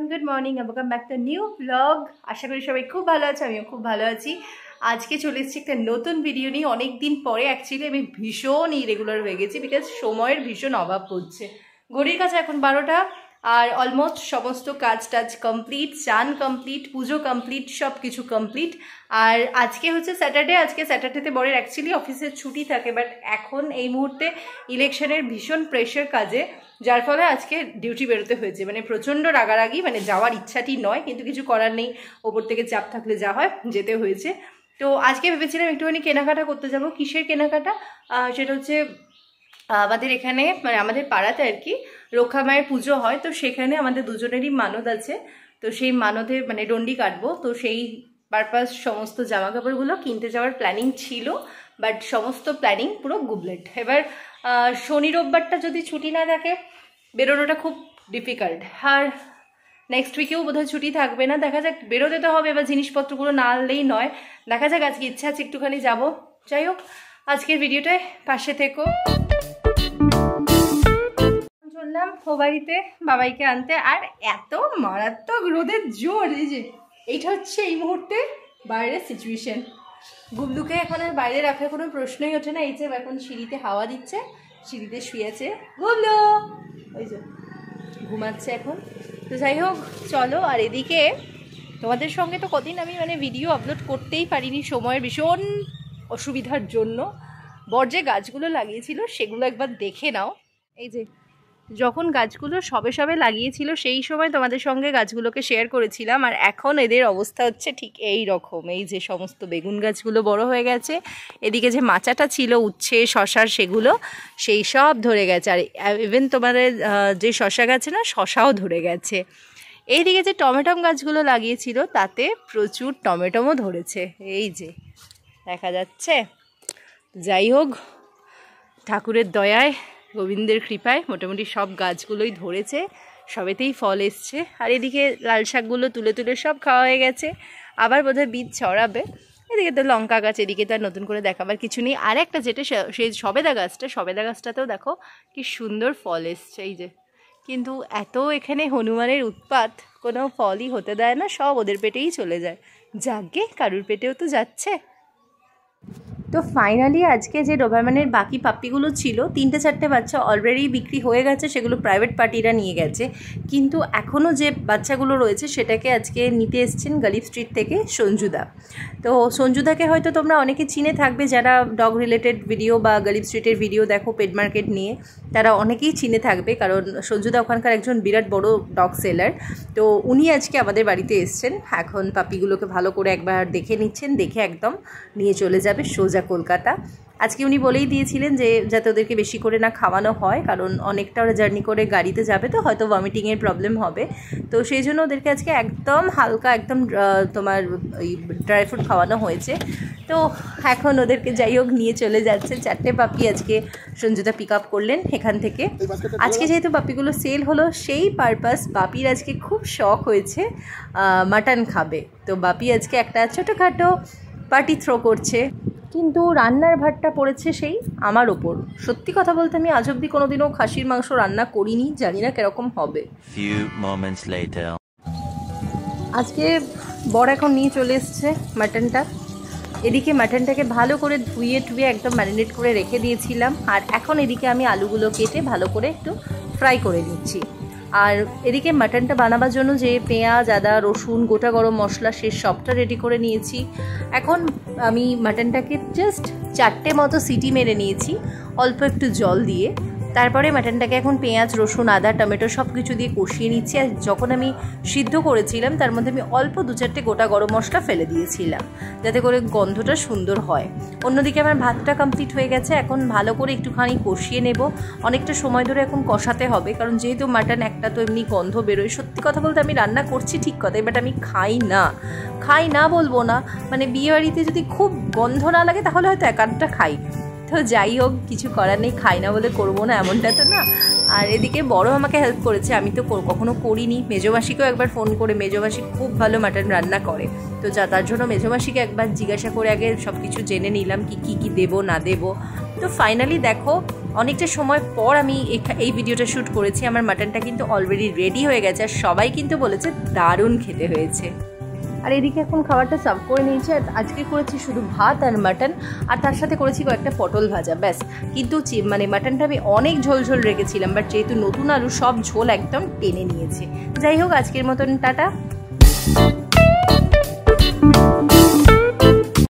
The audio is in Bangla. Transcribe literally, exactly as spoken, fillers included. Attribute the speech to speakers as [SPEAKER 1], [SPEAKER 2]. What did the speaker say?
[SPEAKER 1] Good morning and welcome back to a new vlog। আশা করি সবাই খুব ভালো আছে, আমিও খুব ভালো আছি। আজকে চলে এসেছি একটা নতুন ভিডিও নিয়ে। অনেক দিন পরে অ্যাকচুয়ালি আমি ভীষণ ইরেগুলার হয়ে গেছি, বিকজ সময়ের ভীষণ অভাব পড়ছে। ঘড়ির কাছে এখন বারোটা, আর অলমোস্ট সমস্ত কাজ টাজ কমপ্লিট, চান কমপ্লিট, পুজো কমপ্লিট, সব কিছু কমপ্লিট। আর আজকে হচ্ছে স্যাটারডে, আজকে স্যাটারডেতে বরের অ্যাকচুয়ালি অফিসের ছুটি থাকে, বাট এখন এই মুহূর্তে ইলেকশনের ভীষণ প্রেশার কাজে, যার ফলে আজকে ডিউটি বেরোতে হয়েছে। মানে প্রচণ্ড রাগারাগি, মানে যাওয়ার ইচ্ছাটি নয়, কিন্তু কিছু করার নেই, ওপর থেকে চাপ থাকলে যা হয়, যেতে হয়েছে। তো আজকে ভেবেছিলাম একটুখানি কেনাকাটা করতে যাব। কিসের কেনাকাটা? সেটা হচ্ছে আমাদের এখানে, মানে আমাদের পাড়াতে আর কি রক্ষা মায়ের পুজো হয়, তো সেখানে আমাদের দুজনেরই মানত আছে। তো সেই মানতে মানে ডন্ডি কাটবো, তো সেই পারপাস সমস্ত জামা কাপড়গুলো কিনতে যাওয়ার প্ল্যানিং ছিল, বাট সমস্ত প্ল্যানিং পুরো গুবলেট। এবার শনি রোববারটা যদি ছুটি না থাকে, বেরোনোটা খুব ডিফিকাল্ট। আর নেক্সট উইকেও বোধহয় ছুটি থাকবে না, দেখা যাক। বেরোতে তো হবে, এবার জিনিসপত্রগুলো না আনলেই নয়। দেখা যাক, আজকে ইচ্ছা আছে একটুখানি যাব। যাই হোক, আজকের ভিডিওটায় পাশে থেকো। চললাম ও বাড়িতে বাবাইকে আনতে, আর এত মারাত্মক রোদের জোর, এই যে এইটা হচ্ছে এই মুহূর্তে বাইরের সিচুয়েশন। গুবলুকে এখন আর বাইরে রাখার কোনো প্রশ্নই ওঠে না। এই যে এখন সিঁড়িতে হাওয়া দিচ্ছে, সিঁড়িতে শুয়েছে গুবলু, ওই যে ঘুমাচ্ছে এখন। তো যাই হোক, চলো। আর এদিকে তোমাদের সঙ্গে তো কদিন আমি মানে ভিডিও আপলোড করতেই পারিনি, সময়ের ভীষণ অসুবিধার জন্য। বর যে গাছগুলো লাগিয়েছিল সেগুলো একবার দেখে নাও। এই যে যখন গাছগুলো সবে সবে লাগিয়েছিল সেই সময় তোমাদের সঙ্গে গাছগুলোকে শেয়ার করেছিলাম, আর এখন এদের অবস্থা হচ্ছে ঠিক এই রকম। এই যে সমস্ত বেগুন গাছগুলো বড় হয়ে গেছে, এদিকে যে মাচাটা ছিল উচ্ছে শশার, সেগুলো সেই সব ধরে গেছে। আর ইভেন তোমাদের যে শশা গাছে না, শশাও ধরে গেছে। এইদিকে যে টমেটম গাছগুলো লাগিয়েছিল তাতে প্রচুর টমেটোমও ধরেছে, এই যে দেখা যাচ্ছে। যাই হোক, ঠাকুরের দয়ায়, গোবিন্দের কৃপায় মোটামুটি সব গাছগুলোই ধরেছে, সবেতেই ফল এসছে। আর এদিকে লাল শাকগুলো তুলে তুলে সব খাওয়া হয়ে গেছে, আবার বোধহয় বীজ ছড়াবে। এদিকে তো লঙ্কা গাছ, এদিকে তো আর নতুন করে দেখাবার কিছু নেই। আর একটা যেটা সেই সবেদা গাছটা, সবেদা গাছটাতেও দেখো কি সুন্দর ফল এসছে, এই যে। কিন্তু এত এখানে হনুমানের উৎপাত, কোনো ফলই হতে দেয় না, সব ওদের পেটেই চলে যায়। যাকে কারুর পেটেও তো যাচ্ছে। তো ফাইনালি আজকে যে ডোবারম্যানের বাকি পাপ্পিগুলো ছিল, তিনটে চারটে বাচ্চা অলরেডি বিক্রি হয়ে গেছে, সেগুলো প্রাইভেট পার্টিরা নিয়ে গেছে। কিন্তু এখনও যে বাচ্চাগুলো রয়েছে সেটাকে আজকে নিতে এসছেন গালিফ স্ট্রিট থেকে সঞ্জুদা। তো সঞ্জুদাকে হয়তো তোমরা অনেকে চিনে থাকবে, যারা ডগ রিলেটেড ভিডিও বা গালিফ স্ট্রিটের ভিডিও দেখো পেট মার্কেট নিয়ে, তারা অনেকেই চিনে থাকবে, কারণ সঞ্জুদা ওখানকার একজন বিরাট বড় ডগ সেলার। তো উনি আজকে আমাদের বাড়িতে এসছেন, এখন পাপিগুলোকে ভালো করে একবার দেখে নিচ্ছেন, দেখে একদম নিয়ে চলে যাবে সোজা কলকাতা। আজকে উনি বলেই দিয়েছিলেন যে যাতে ওদেরকে বেশি করে না খাওয়ানো হয়, কারণ অনেকটা ওরা জার্নি করে গাড়িতে যাবে, তো হয়তো ভমিটিংয়ের প্রবলেম হবে। তো সেই জন্য ওদেরকে আজকে একদম হালকা, একদম তোমার ওই ড্রাই ফ্রুট খাওয়ানো হয়েছে। তো এখন ওদেরকে যাই হোক নিয়ে চলে যাচ্ছে। চারটে পাপি আজকে সঞ্জুদা পিক আপ করলেন এখান থেকে। আজকে যেহেতু পাপিগুলো সেল হলো, সেই পারপাস বাপির আজকে খুব শখ হয়েছে মাটন খাবে। তো বাপি আজকে একটা ছোটোখাটো পার্টি থ্রো করছে, কিন্তু রান্নার ভাতটা পড়েছে সেই আমার ওপর। সত্যি কথা বলতে আমি আজ অব্দি কোনোদিনও খাসির মাংস রান্না করিনি, জানি না কিরকম হবে। আজকে বড় এখন নিয়ে চলে এসছে মাটনটা। এদিকে মাটনটাকে ভালো করে ধুয়ে টুয়ে একদম ম্যারিনেট করে রেখে দিয়েছিলাম, আর এখন এদিকে আমি আলুগুলো কেটে ভালো করে একটু ফ্রাই করে নিচ্ছি। আর এদিকে মাটনটা বানাবার জন্য যে পেঁয়াজ, আদা, রসুন, গোটা গরম মশলা, সে সবটা রেডি করে নিয়েছি। এখন আমি মাটনটাকে জাস্ট চারটে মতো সিটি মেরে নিয়েছি অল্প একটু জল দিয়ে। তারপরে মাটনটাকে এখন পেঁয়াজ, রসুন, আদা, টমেটো সব কিছু দিয়ে কষিয়ে নিচ্ছি। আর যখন আমি সিদ্ধ করেছিলাম তার মধ্যে আমি অল্প দু চারটে গোটা গরম মশলা ফেলে দিয়েছিলাম, যাতে করে গন্ধটা সুন্দর হয়। অন্যদিকে আমার ভাতটা কমপ্লিট হয়ে গেছে, এখন ভালো করে একটুখানি কষিয়ে নেব। অনেকটা সময় ধরে এখন কষাতে হবে, কারণ যেহেতু মাটন একটা তো এমনি গন্ধ বেরোয়। সত্যি কথা বলতে আমি রান্না করছি ঠিক কথাই, বাট আমি খাই না। খাই না বলবো না, মানে বিয়েবাড়িতে যদি খুব গন্ধ না লাগে তাহলে হয়তো এক আধটা খাই। তো যাই হোক, কিছু করার নেই, খাই না বলে করবো না এমনটা তো না। আর এদিকে বড় আমাকে হেল্প করেছে, আমি তো কখনো করিনি। মেজোমাসিকেও একবার ফোন করে, মেজোমাসি খুব ভালো মাটন রান্না করে, তো যা তার জন্য মেজোমাসিকে একবার জিজ্ঞাসা করে আগে সব কিছু জেনে নিলাম কি কী কী দেবো না দেবো।
[SPEAKER 2] তো ফাইনালি দেখো অনেকটা সময় পর আমি এই ভিডিওটা শ্যুট করেছি, আমার মাটনটা কিন্তু অলরেডি রেডি হয়ে গেছে আর সবাই কিন্তু বলেছে দারুণ খেতে হয়েছে। আর এদিকে এখন খাবারটা সার্ভ করে নিয়েছি। আর আজকে করেছি শুধু ভাত আর মাটন, আর তার সাথে করেছি কয়েকটা পটল ভাজা, ব্যাস। কিন্তু মানে মাটনটা আমি অনেক ঝোল ঝোল রেখেছিলাম, বাট যেহেতু নতুন আলু সব ঝোল একদম টেনে নিয়েছে। যাই হোক, আজকের মতন টাটা।